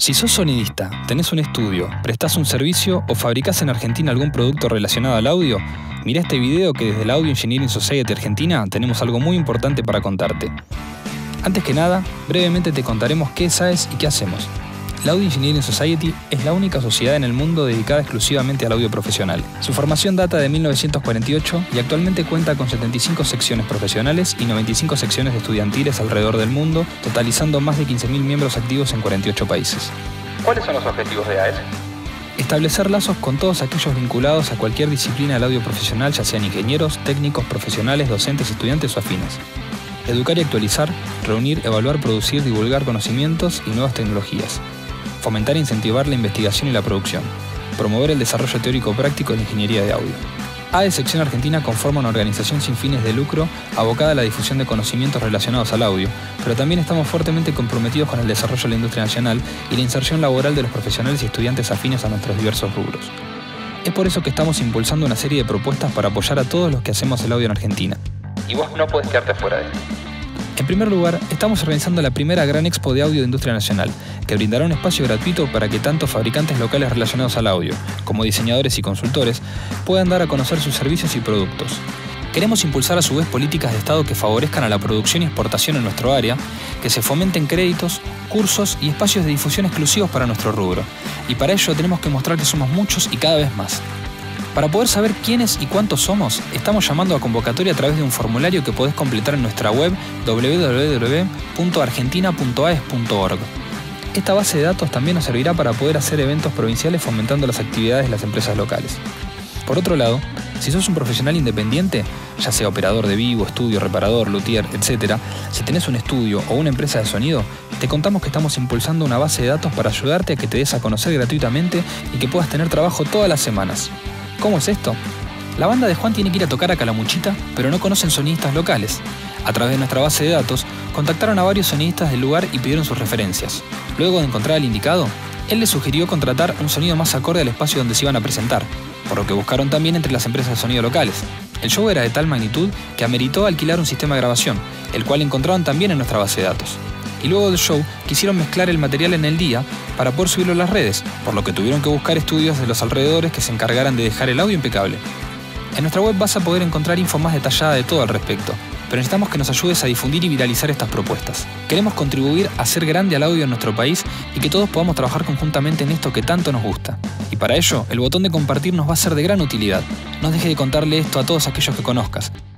Si sos sonidista, tenés un estudio, prestás un servicio o fabricás en Argentina algún producto relacionado al audio, mirá este video que desde la Audio Engineering Society Argentina tenemos algo muy importante para contarte. Antes que nada, brevemente te contaremos qué es AES y qué hacemos. La Audio Engineering Society es la única sociedad en el mundo dedicada exclusivamente al audio profesional. Su formación data de 1948 y actualmente cuenta con 75 secciones profesionales y 95 secciones estudiantiles alrededor del mundo, totalizando más de 15.000 miembros activos en 48 países. ¿Cuáles son los objetivos de AES? Establecer lazos con todos aquellos vinculados a cualquier disciplina del audio profesional, ya sean ingenieros, técnicos, profesionales, docentes, estudiantes o afines. Educar y actualizar, reunir, evaluar, producir, divulgar conocimientos y nuevas tecnologías. Fomentar e incentivar la investigación y la producción. Promover el desarrollo teórico-práctico de la ingeniería de audio. AES Sección Argentina conforma una organización sin fines de lucro abocada a la difusión de conocimientos relacionados al audio, pero también estamos fuertemente comprometidos con el desarrollo de la industria nacional y la inserción laboral de los profesionales y estudiantes afines a nuestros diversos rubros. Es por eso que estamos impulsando una serie de propuestas para apoyar a todos los que hacemos el audio en Argentina. Y vos no podés quedarte fuera de esto. En primer lugar, estamos organizando la primera gran expo de audio de industria nacional, que brindará un espacio gratuito para que tanto fabricantes locales relacionados al audio, como diseñadores y consultores, puedan dar a conocer sus servicios y productos. Queremos impulsar a su vez políticas de Estado que favorezcan a la producción y exportación en nuestro área, que se fomenten créditos, cursos y espacios de difusión exclusivos para nuestro rubro. Y para ello tenemos que mostrar que somos muchos y cada vez más. Para poder saber quiénes y cuántos somos, estamos llamando a convocatoria a través de un formulario que podés completar en nuestra web www.argentina.aes.org. Esta base de datos también nos servirá para poder hacer eventos provinciales fomentando las actividades de las empresas locales. Por otro lado, si sos un profesional independiente, ya sea operador de vivo, estudio, reparador, luthier, etc., si tenés un estudio o una empresa de sonido, te contamos que estamos impulsando una base de datos para ayudarte a que te des a conocer gratuitamente y que puedas tener trabajo todas las semanas. ¿Cómo es esto? La banda de Juan tiene que ir a tocar a Calamuchita, pero no conocen sonidistas locales. A través de nuestra base de datos, contactaron a varios sonidistas del lugar y pidieron sus referencias. Luego de encontrar al indicado, él les sugirió contratar un sonido más acorde al espacio donde se iban a presentar, por lo que buscaron también entre las empresas de sonido locales. El show era de tal magnitud que ameritó alquilar un sistema de grabación, el cual encontraron también en nuestra base de datos. Y luego del show quisieron mezclar el material en el día para poder subirlo a las redes, por lo que tuvieron que buscar estudios de los alrededores que se encargaran de dejar el audio impecable. En nuestra web vas a poder encontrar info más detallada de todo al respecto, pero necesitamos que nos ayudes a difundir y viralizar estas propuestas. Queremos contribuir a hacer grande al audio en nuestro país y que todos podamos trabajar conjuntamente en esto que tanto nos gusta. Y para ello, el botón de compartir nos va a ser de gran utilidad. No dejes de contarle esto a todos aquellos que conozcas.